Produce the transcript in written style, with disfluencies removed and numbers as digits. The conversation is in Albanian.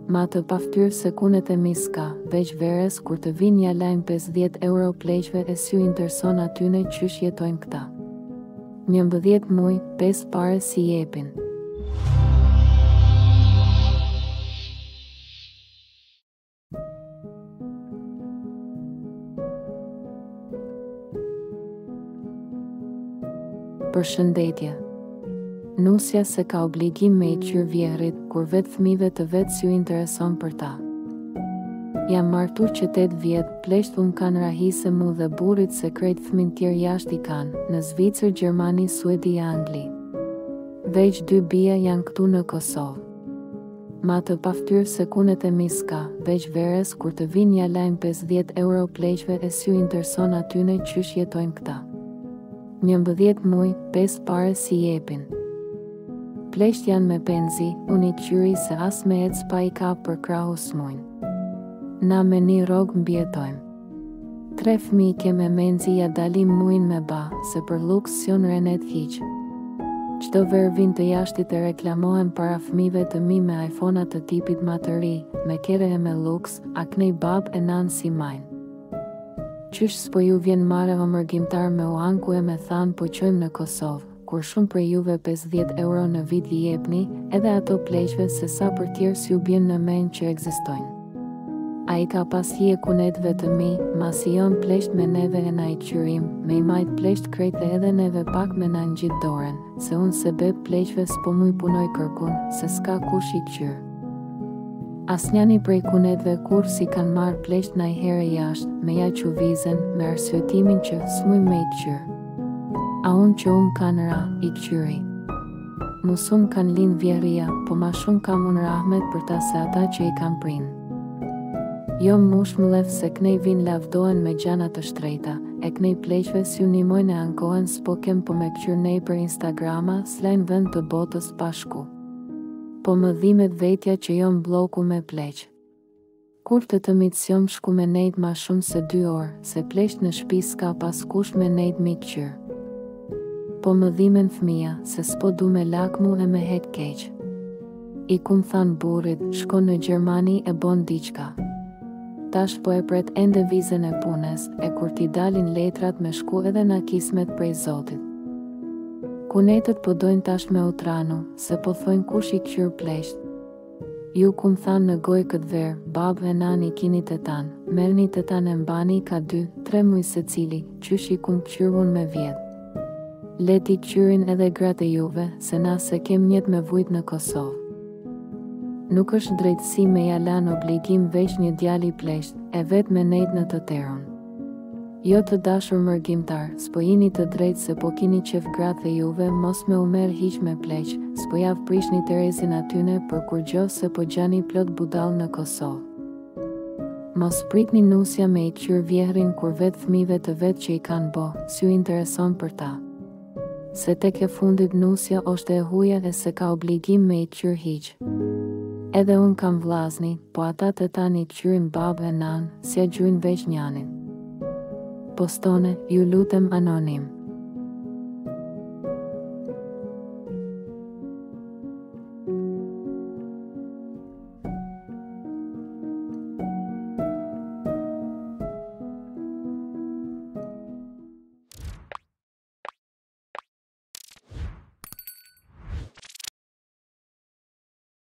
Ma të paftyrë se Kunetët mi s'ka, veç verës kur të vinë ja lajn 50 euro pleqve e s'ju intereson atyne qysh jetojnë këta. 11 muj, 5 pare si jepin. Përshëndetje. Nusja se ka obligim me I qyr vjehrit, kur vetë fmive të vetë s'ju intereson për ta. Jam martur që 8 vjet, pleqt unë kanë rahise mu dhe burit se krejt fmin tjerë jashtë I kanë, në Zvicër, Gjermani, Suedi e Angli. Veç 2 bia janë këtu në Kosovë. Ma të paftyrë se Kunetët mi s'ka, veç verës kur të vinë ja lajn 50 euro pleqve e s'ju intereson atyne qysh jetojnë këta. 11 muj, 5 pare si jepin. Pleqt janë me penzi, unë I qyri se as me ec pa I ka për krahu s'mujnë. Na me një rogë mbjetojmë. 3 fmi ke me menzi ja dalim mujnë me ba, se për luks s'jon renet hiq. Qdo verë vin të jashtit e reklamohen para fmive të mi me iPhone-at të tipit ma të ri, me kere e me luks, a knej bab e nanë si majnë. Qysh s'po ju vjen mare o mërgjimtar me u anku e me thanë po qojmë në Kosovë, kur shumë për juve 50 euro në vit I jepni, edhe ato pleqve se sa për tjerë s'ju bjen në men që egzistojnë. A I ka pas hije Kunetëve të mi, mas I jon pleqt me neve e na I qyrim, me I majt pleqt krejt edhe neve pak me na ngjit doren, se unë se beb pleqve s'po muj punoj kërkun, se s'ka kush I qyr. Asnjani prej Kunetëve kur si kanë marrë pleqt na I here jashtë, me ja quvizen, me arsyetimin që s'muj me I qyr. A unë që unë kanë ra, I qyri. Musum kanë linë vjerria, po ma shumë kam unë rahmet për ta se ata që I kanë prinë. Jo mush mlef se knej vin lavdohen me gjana të shtrejta, e knej pleqve s'ju nimojnë e ankohen s'po kem po me këqyr nej për Instagrama s'lajn vend të botës pashku. Po më dhimet vetja që jom bloku me pleq. Kur të mitësiom shku me nejt ma shumë se 2 orë, se pleqt në shpi s'ka pas kush me nejt mi këqyr. Po më dhimen fmija, se s'po du me lakmu e me het keq. I kum than burit, shko në Gjermani e bon diqka. Tash po e pret ende vizën e punes, e kur t'i dalin letrat me shku edhe na kismet prej Zotit. Kunetët po dojnë tash me utranu, se po thojnë kush I qyr pleqt. Ju kum than në goj këtë verë, babë e nani kini të tanë, merni të tanë e mbani ka 2-3 muj se cili, qysh I kum qyrun me vjetë. Leti qyrin edhe gratë e juve, se na se kem njet me vujt në Kosovë. Nuk është drejtësi me ja lan obligim veç një djali pleqt, e vet me nejt në të terun. Jo të dashur mërgjimtar, s'po jini të drejt se po kini qef gratë e juve, mos me umer hiq me pleq, s'po jav prishni Terezin atyne për kur gjo se po gjani plot budal në Kosovë. Mos pritni nusja me I qyr vjehrin kur vet fmive të vet që I kanë bo, s'ju intereson për ta. Se tek e fundit nusja është e huja e se ka obligim me I qyr hiq. Edhe unë kam vllazni, po ata të tani qyrin babë e nanë, si a gjujnë veç njanin. Postone, ju lutem anonim.